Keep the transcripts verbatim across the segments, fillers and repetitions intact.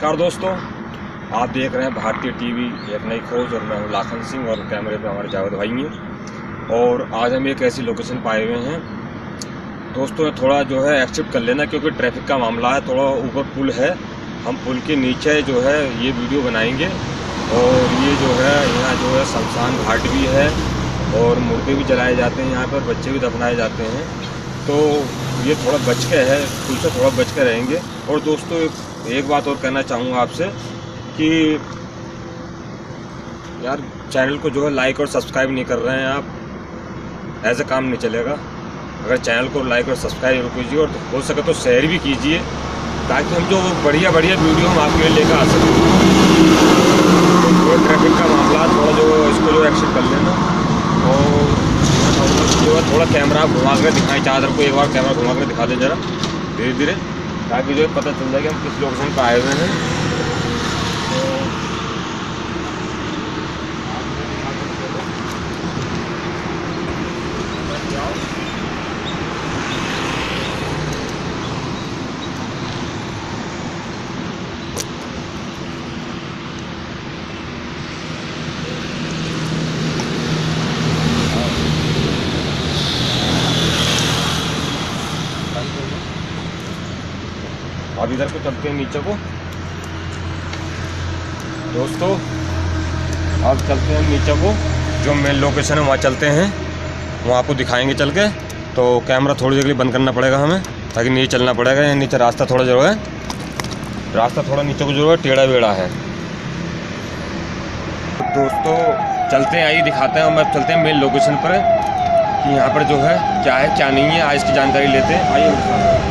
नमस्कार दोस्तों, आप देख रहे हैं भारतीय टीवी एक नई खोज और मैं हूं लाखन सिंह और कैमरे पे हमारे जावेद भाई हैं। और आज हम एक ऐसी लोकेशन पाए हुए हैं दोस्तों, थोड़ा जो है एक्सेप्ट कर लेना क्योंकि ट्रैफिक का मामला है। थोड़ा ऊपर पुल है, हम पुल के नीचे जो है ये वीडियो बनाएंगे। और ये जो है यहाँ जो है शमशान घाट भी है और मुर्दे भी जलाए जाते हैं, यहाँ पर बच्चे भी दफनाए जाते हैं। तो ये थोड़ा बच के है, पुल से थोड़ा बच के रहेंगे। और दोस्तों एक बात और कहना चाहूँगा आपसे कि यार चैनल को जो है लाइक और सब्सक्राइब नहीं कर रहे हैं आप, ऐसे काम नहीं चलेगा। अगर चैनल को लाइक और सब्सक्राइब कीजिए और हो सके तो शेयर भी कीजिए ताकि हम जो बढ़िया बढ़िया वीडियो हम आपके लिए लेकर आ सकें। तो ट्रैफिक का मामला थोड़ा जो इसको जो एक्सेप्ट कर लेना। और जो है थोड़ा कैमरा घुमा कर दिखाएं, चादर को एक बार कैमरा घुमा कर दिखा दें ज़रा धीरे धीरे, ताकि जो है पता चल जाए कि हम किस लोकेशन पर आए हुए हैं। अब इधर को चलते हैं नीचे को दोस्तों, अब चलते हैं नीचे को, जो मेन लोकेशन है वहाँ चलते हैं, वहाँ आपको दिखाएंगे चल के। तो कैमरा थोड़ी देर के लिए बंद करना पड़ेगा हमें, ताकि नीचे चलना पड़ेगा। यहाँ नीचे रास्ता थोड़ा जो है रास्ता थोड़ा नीचे को जो है टेढ़ा बेड़ा है। दोस्तों चलते हैं, आइए दिखाते हैं। हम अब चलते हैं मेन लोकेशन पर कि यहाँ पर जो है क्या है क्या नहीं है, आज इसकी जानकारी लेते हैं। आइए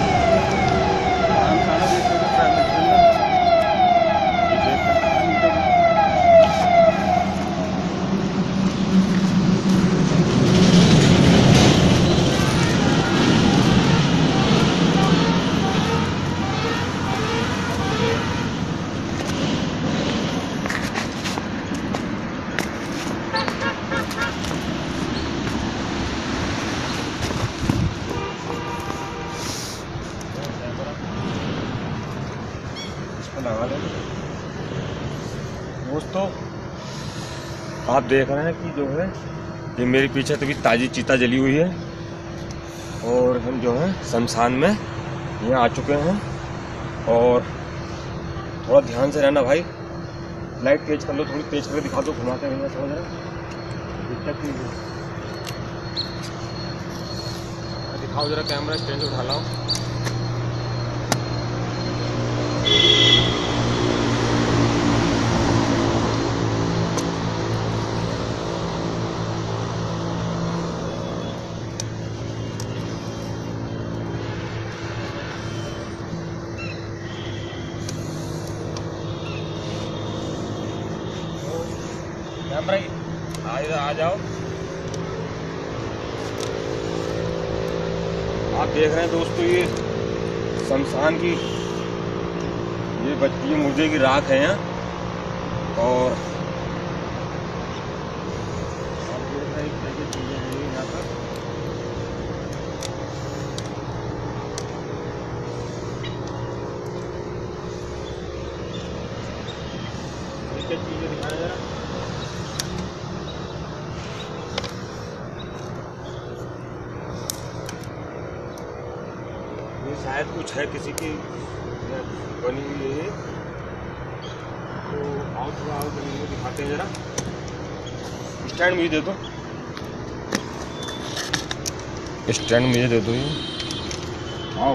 लगा लेंगे। दोस्तों आप देख रहे हैं कि जो है ये मेरे पीछे तो भी ताज़ी चीता जली हुई है और हम जो है शमशान में यहाँ आ चुके हैं। और थोड़ा ध्यान से रहना भाई, लाइट तेज कर लो, थोड़ी तेज करके दिखा दो, घुमा के भैया थोड़ा जरा दिक्कत नहीं है। दिखाओ जरा, कैमरा स्टैंड उठा लाओ। कैमरा आ जाओ। आप देख रहे हैं दोस्तों, ये शमशान की ये बच्ची मुर्दे की राख है यहाँ। और आप देख रहे हैं क्या चीज़ें हैं यहाँ पर। क्या चीज़ें दिखाना जरा। शायद कुछ है किसी की बनी हुई है, तो आओ थोड़ा आओ जमीन में दिखाते हैं जरा। स्टैंड मुझे दे दो, स्टैंड मुझे दे दो ये, आओ।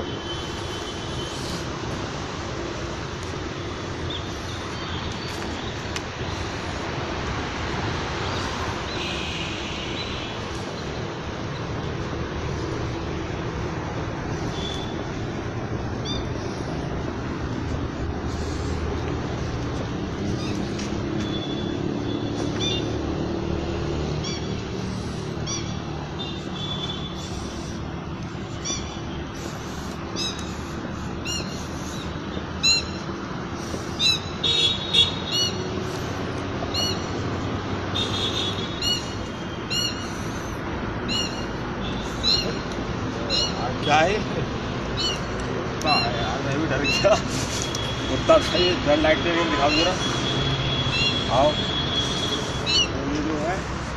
क्या है? कुत्ता है यार, मैं भी डर गया। कुत्ता थोड़ा सही जरा लाइट दे दिखाओ जरा। आओ ये जो है,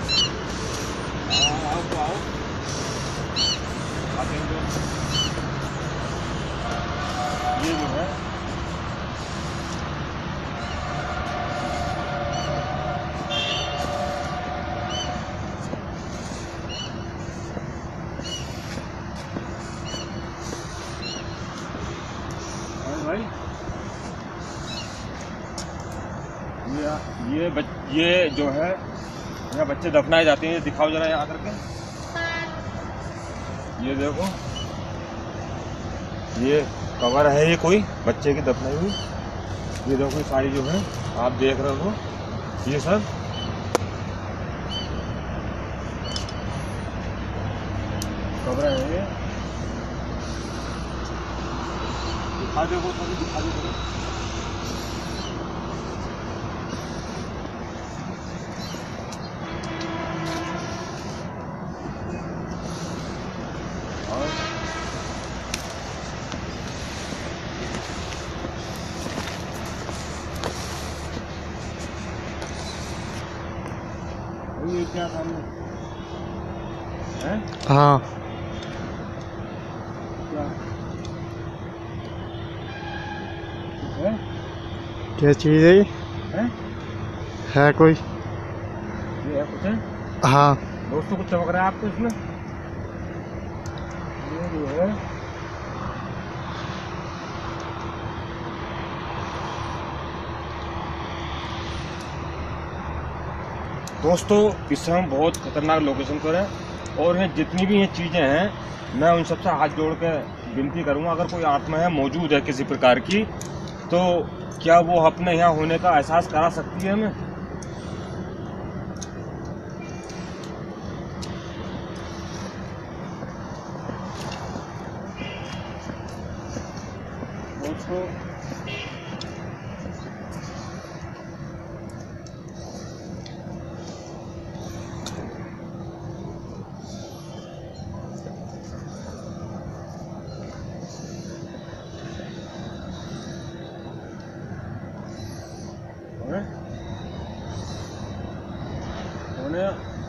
आओ आओ तो आओ आते हैं। ये जो है भाई, ये ये बच, ये जो है यहाँ बच्चे दफनाए जाते हैं। दिखाओ जरा यहाँ करके। ये देखो, ये कवर है, ये कोई बच्चे की दफनाई हुई। ये देखो सारी जो है आप देख रहे हो, ये सब कवर है। ये दिखा दो, सभी दिखा दो। और ये क्या सामने है? हाँ, क्या है? क्या चीज़ है ये? है? है कोई? ये है कुछ है? हाँ, दोस्तों कुछ चमक रहा है आपको इसमें? ये जो है दोस्तों, इस समय हम बहुत खतरनाक लोकेशन पर हैं और ये जितनी भी ये चीज़ें हैं, मैं उन सबसे हाथ जोड़ के विनती करूँगा, अगर कोई आत्मा है मौजूद है किसी प्रकार की, तो क्या वो अपने यहाँ होने का एहसास करा सकती है हमें? दोस्तों होने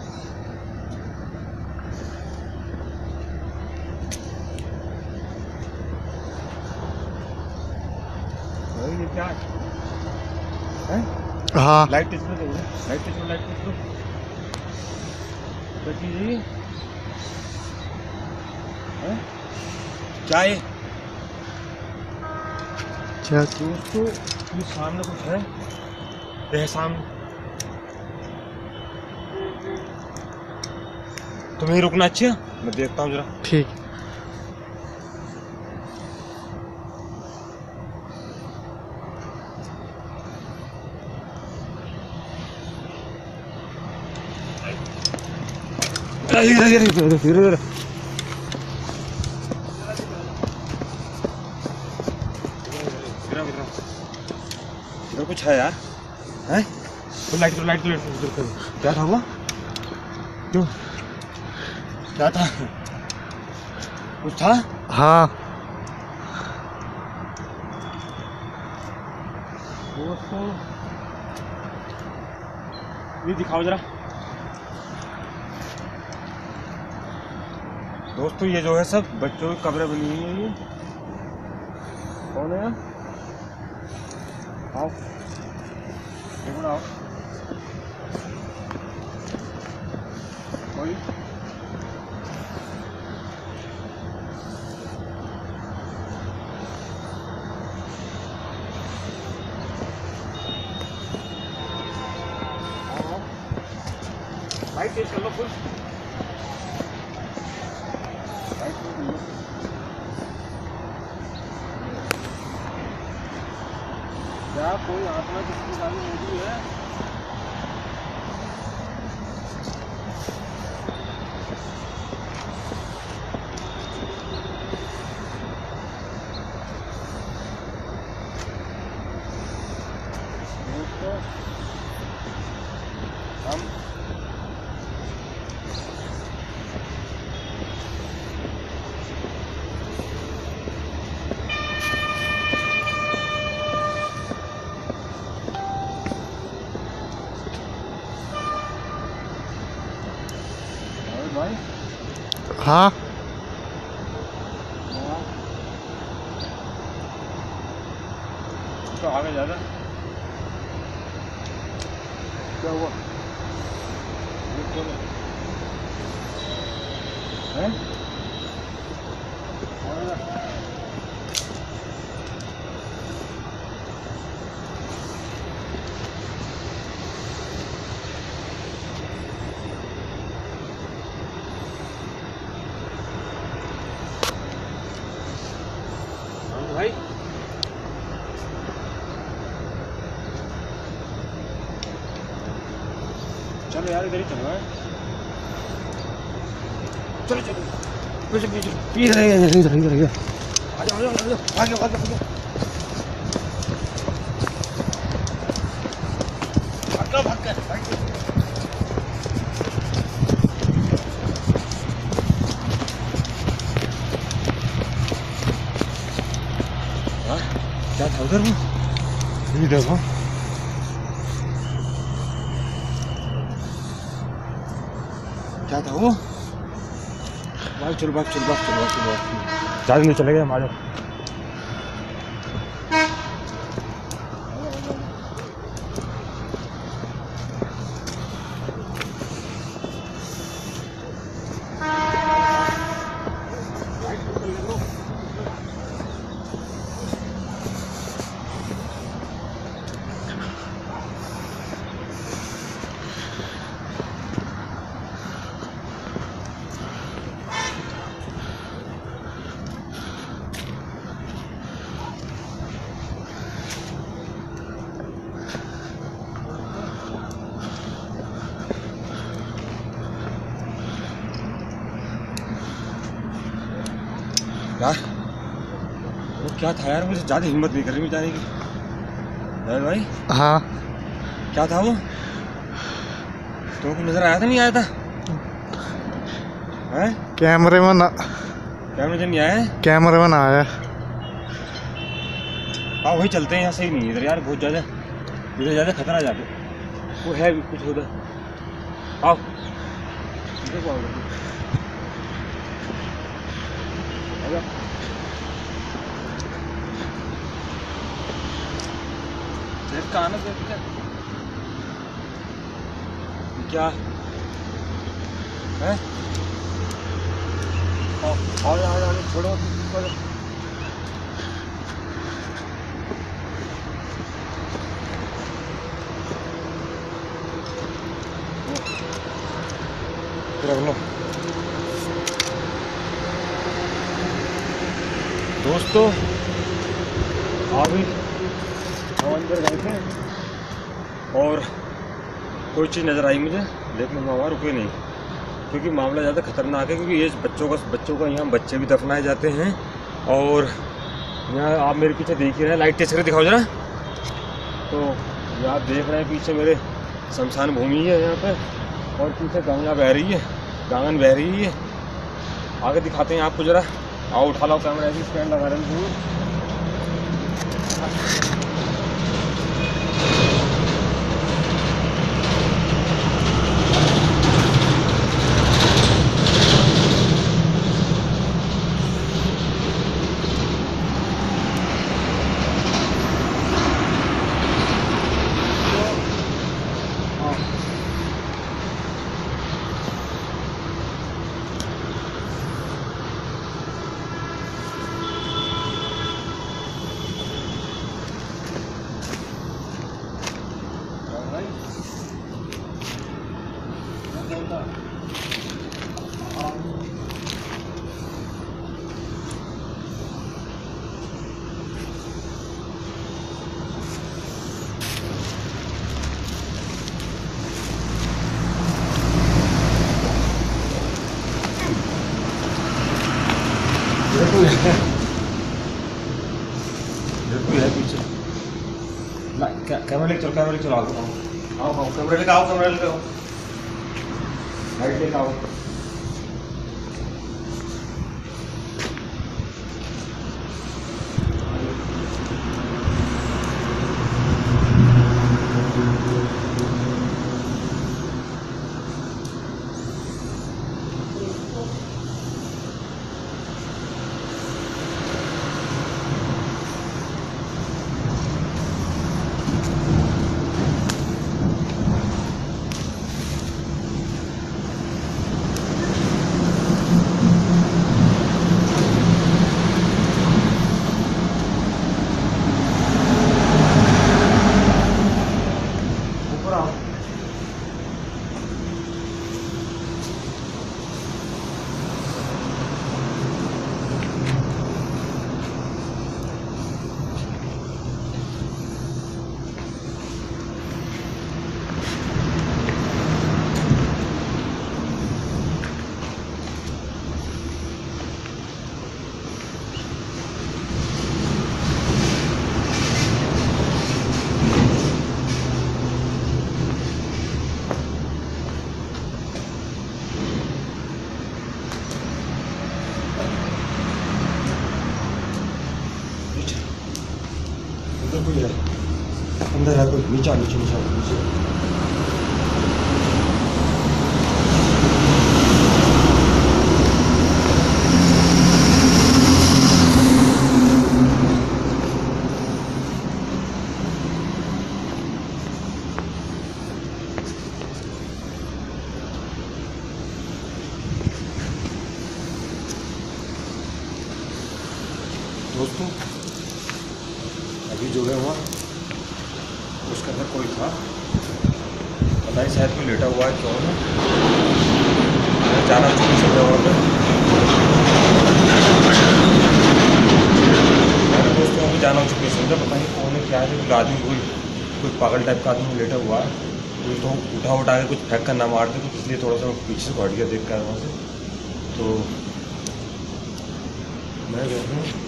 ये क्या है? हाँ, लाइट टेस्ट में, लाइट टेस्ट में, लाइट टेस्ट में क्या चीज़ है ये? हैं? क्या है क्या? दोस्तों, ये सामने कुछ है, ये है सामने। तुम्हें रुकना अच्छा, मैं देखता हूँ जरा। ठीक। इधर कुछ है यार, हैं? तो लाइट करो, लाइट करो, लाइट करो। क्या था वो? क्यों? क्या था? कुछ था? हाँ, दोस्तों ये दिखाओ जरा। दोस्तों ये जो है सब बच्चों की कब्रें बनी हुई हैं। ये कौन है? आओ देखो, आओ कोई लाइट तेज कर लो फुल। क्या कोई आत्मा किसकी गाड़ी मौजूद है? दोस्तों हम हाँ तो आगे ज़्यादा क्या हुआ है? भाई चलो यार इधर ही चलो है चलो चलो पीछे पीछे पीछे इधर इधर इधर इधर आ जाओ आ जाओ आ जाओ आगे आगे आगे भाग भाग कर हाँ क्या था उधर वो ये देखो क्या था वो भाग चलो भाग चलो भाग चलो भाग चलो ज्यादा नहीं चले गए हम आ जाओ यार वो क्या था यार मुझे ज़्यादा हिम्मत नहीं कर रही जाने की यार भाई हाँ क्या था वो तुमको नजर आया था नहीं आया था हैं कैमरे में ना कैमरे नहीं आया कैमरे में ना आया हाँ वही चलते हैं यहाँ सही नहीं इधर यार बहुत ज़्यादा इधर ज़्यादा खतरा जाके वो है भी कुछ उधर आओ देखो आओ कहाँ ना देख क्या है आओ आओ आओ छोड़ो छोड़ो लो दोस्तों अभी हम अंदर गए थे और कोई चीज़ नज़र आई मुझे लेकिन हम वहाँ रुके नहीं क्योंकि मामला ज़्यादा खतरनाक है क्योंकि ये बच्चों का बच्चों का यहाँ बच्चे भी दफनाए जाते हैं और यहाँ आप मेरे पीछे देख ही रहे हैं लाइट टेस्ट करके दिखाओ जरा तो ये आप देख रहे हैं पीछे मेरे शमशान भूमि है यहाँ पे और पीछे गंगा बह रही है गांगन बह रही है आगे दिखाते हैं आपको जरा आओ उठा लो कैमरा ऐसे स्टैंड लगा रहे हैं है पीछे कैमरा लेके चलो कैमरा लेके चलो आओ आओ कैमरा लेके आओ कैमरा लेके आओ लाइट लेके आओ आओ। कोई है अंदर है, कोई नीचा नीचे नीचा नीचे। दोस्तों अभी जो है वहाँ उसके अंदर कोई था, पता नहीं शायद कोई लेटा हुआ है क्यों है, जाना चुकी सब जगह पे। मेरे दोस्तों अभी जाना चुकी समझा, पता नहीं कौन है क्या है, कोई आदमी कोई कोई पागल टाइप का आदमी लेटा हुआ है, कोई तो उठा उठा के कुछ फेंक कर ना मार दे, तो इसलिए थोड़ा सा पीछे से हट गया देख कर वहाँ से। तो मैं गया हूँ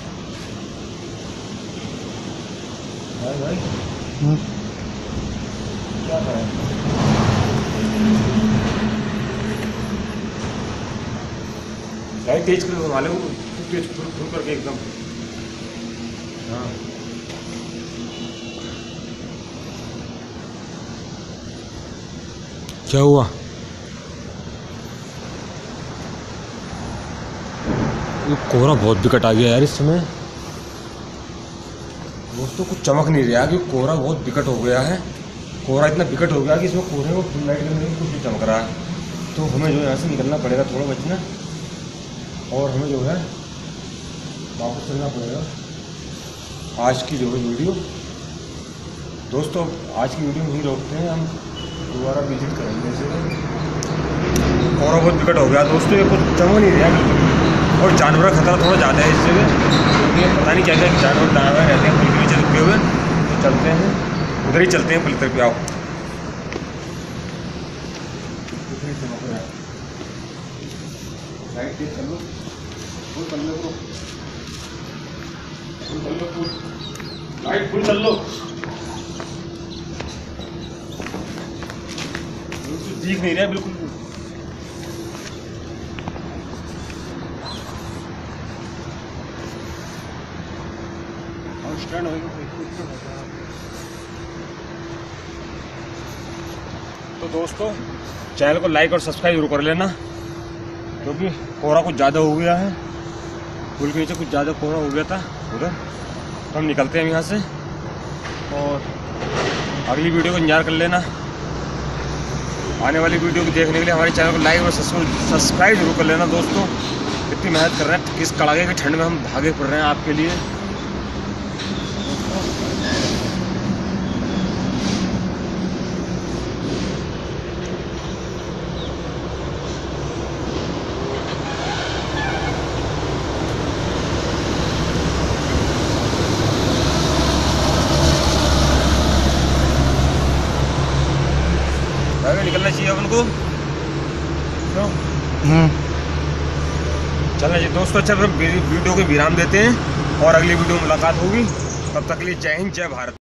भाई भाई क्या है लाइट तेज कर वाले वो तेज फुल फुल करके एकदम। हाँ क्या हुआ? ये कोहरा बहुत विकट आ गया यार इस समय। दोस्तों कुछ चमक नहीं रहा कि कोहरा बहुत विकट हो गया है। कोहरा इतना विकट हो गया कि इसमें कोहरे को फुल लाइट में कुछ नहीं चमक रहा है। तो हमें जो है यहाँ से निकलना पड़ेगा, थोड़ा बचना, और हमें जो है वापस चलना पड़ेगा। आज की जो है वीडियो दोस्तों, आज की वीडियो नहीं रोकते हैं, हम दोबारा विजिट करेंगे इसे। कोहरा बहुत विकट हो गया दोस्तों, ये कुछ चमक नहीं रहा, और जानवर का खतरा थोड़ा ज़्यादा है इस जगह, क्योंकि पता नहीं क्या क्या जानवर दाए हुए रहते हैं पुल के नीचे रुके हुए। तो चलते हैं उधर ही चलते हैं, पुल तक पे आओ। लाइट तेज कर लो, फुल कर लो, फुल कर लो, फुल लाइट फुल कर लो। दिख नहीं रहा बिल्कुल। तो दोस्तों चैनल को लाइक और सब्सक्राइब जरूर कर लेना, क्योंकि कोहरा कुछ ज़्यादा हो गया है, पुल के नीचे कुछ ज़्यादा कोहरा हो गया था उधर। तो हम निकलते हैं यहाँ से, और अगली वीडियो को इंतजार कर लेना। आने वाली वीडियो को देखने के लिए हमारे चैनल को लाइक और सब्सक्राइब जरूर कर लेना दोस्तों। इतनी मेहनत कर रहे हैं, किस कड़ाके की ठंड में हम भागे पड़ रहे हैं आपके लिए। निकलना चाहिए अपन को, क्यों चलना चाहिए दोस्तों। अच्छा वीडियो को विराम देते हैं, और अगली वीडियो में मुलाकात होगी। तब तक के लिए जय हिंद, जय भारत।